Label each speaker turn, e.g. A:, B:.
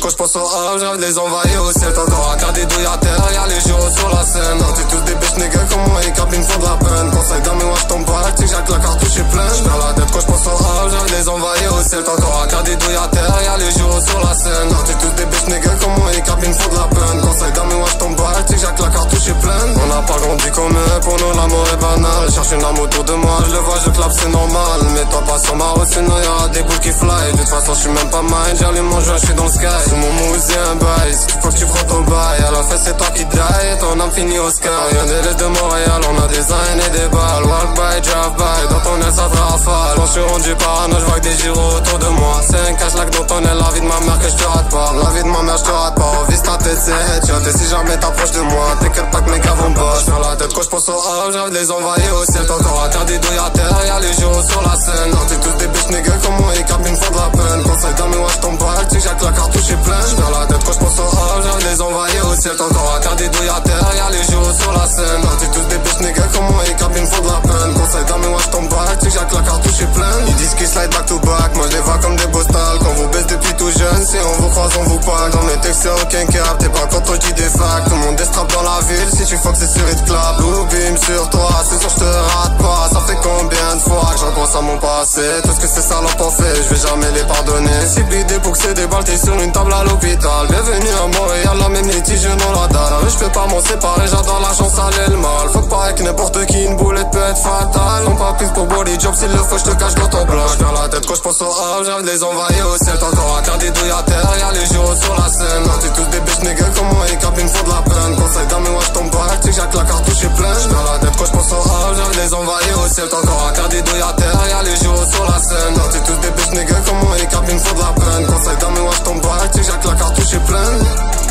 A: quand je pense au rap, j'arrive de les envahir au ciel. T'entends un quart des douilles à terre, y'a les gyros sur la scène. Non, t'es tous des biches niggas comme moi, ils capent, ils me font de la peine. Conseil d'un mais moi j'tombe pas, tu sais que la cartouche est pleine. J'perds la tête quand je pense au rap, j'arrive de les envahir au ciel. T'entends un quart des douilles à terre, y'a les gyros sur la scène. Non, t'es tous des biches niggas comme moi, ils capent, ils me font de la peine. Conseil d'un mais moi j'tombe pas, tu sais que la cartouche est pleine. On n'a pas grandi comme eux, pour nous l'amour est banal. Cherche une âme autour de moi, je le vois, je clappe, c'est normal. Mets-toi pas sur ma route, sinon y'aura des boules qui fly. De toute façon, j'suis même pas mind, j'allume mon joint, j'suis dans le sky. Sous mon mousse, y'a un bail, faut que tu frottes au bail. À la fin, c'est toi qui die, et ton âme finit au sky. Y'a des l'est de Montréal, on a des signes et des balles. Walk by, drive by, dans ton aile ça te rafale. Quand j'suis rendu parano, j'vois que des gyros autour de moi. C'est un cache-lac dans ton aile, la vie de ma mère que j'te rate pas. La vie de ma mère, j'te rate pas, on vise ta tête, c'est headshot. Et si jamais t'approches de moi, t'inquiète pas que mes gars vont pas. J'perds la tête quand j'pense au rap, j'arrive de les envahir au ciel. T'entends un quart des douilles à terre, y'a les gyros sur la scène. Non, t'es tous des bitches niggas comme moi, ils capent, ils me font de la peine. Conseil d'un mais moi j'tombe pas, tu sais que la cartouche est pleine. J'perds la tête quand j'pense au rap, j'arrive de les envahir au ciel. T'entends un quart des douilles à terre, y'a les gyros sur la scène. Non, t'es tous des bitches niggas comme moi, ils capent, ils me font de la peine. Conseil d'un mais moi j'tombe pas, tu sais que la cartouche est pleine. Ils disent qu'ils slide back to back, moi je les vois comme des postales. Quand vous baisse depuis tout jeune, si on vous croise on vous parle. Dans mes textes c'est aucun cap, t'es pas content je dis des facts. Tout le monde destrape dans la ville, si tu fuck c'est sur it clap. Blue beam sur toi, c'est sûr j'te rate pas. Ça fait combien de fois que j'en pense à mon passé. Tout ce que ces salopes ont fait, je vais jamais les pardonner. Si blidé pour que c'est des balles, t'es sur une table à l'hôpital. Bienvenue à Montréal, la même litige dans la dalle. Je peux pas m'en séparer, j'adore la chance, aller le mal. Faut que pareil que n'importe qui, une boulette peut être fatale. On pas plus pour body job, s'il le faut, j'te cache dans ton bloc. J'perds la tête quand j'pense au rap, j'arrive de les envahir au ciel. T'entends un quart des douilles à terre, y'a les gyros sur la scène. Non, t'es tous des bitches niggas comme moi, ils capent, ils me font de la peine. Conseil d'un mais moi j'tombe pas, tu sais que la cartouche est pleine. J'perds la tête quand j'pense au rap, j'arrive de les envahir au ciel. T'entends un quart des douilles à terre, y'a les gyros sur la scène. Non, t'es tous des bitches niggas comme moi, ils capent, ils me font de la peine. Conseil d'un mais moi j'tombe pas, tu sais que la cartouche est pleine.